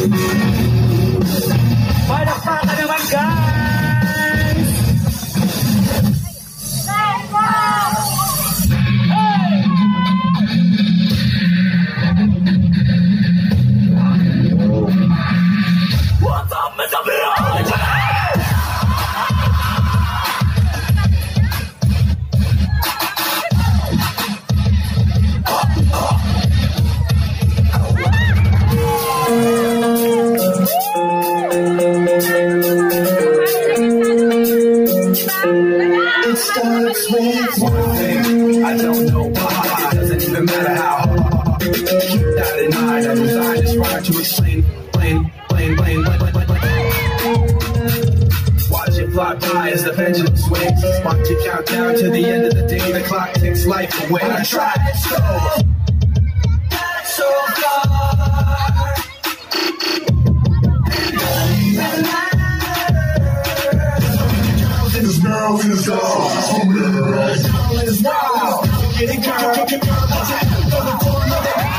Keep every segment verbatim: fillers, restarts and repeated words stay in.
Palakpakan naman, guys! What's up, Mister Bill? It starts with one thing. I don't know why. Doesn't even matter how hard. Keep that in mind. I designed this rhyme to explain, plain, plain, plain, plain, plain, plain, plain. Watch it fly by as the pendulum swings. Watch it count down to the end of the day. The clock takes life away. I tried so, so far. This girl in the sky, I'm in the right. Girl is wild, getting girl, girl, girl, girl, that's it. Go to corner of the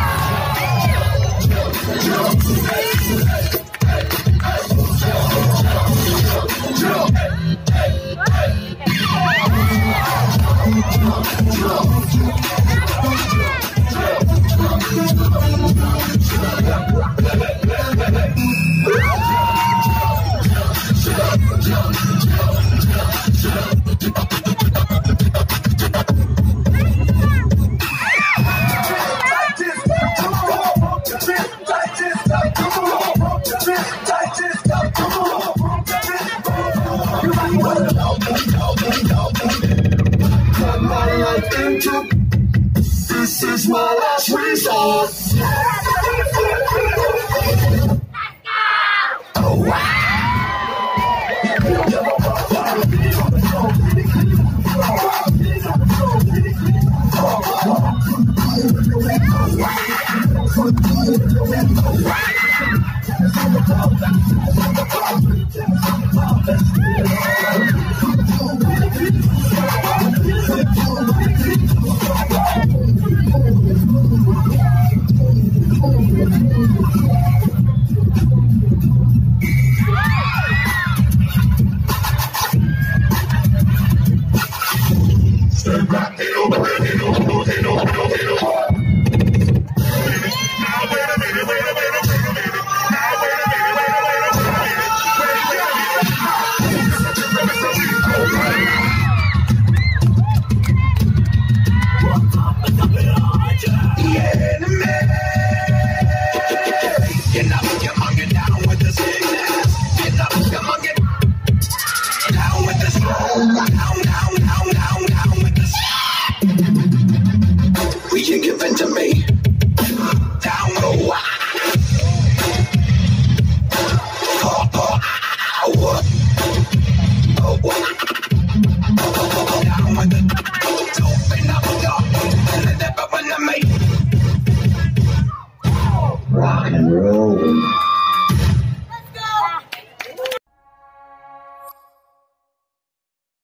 This is my last resort. Oh wow! Wow!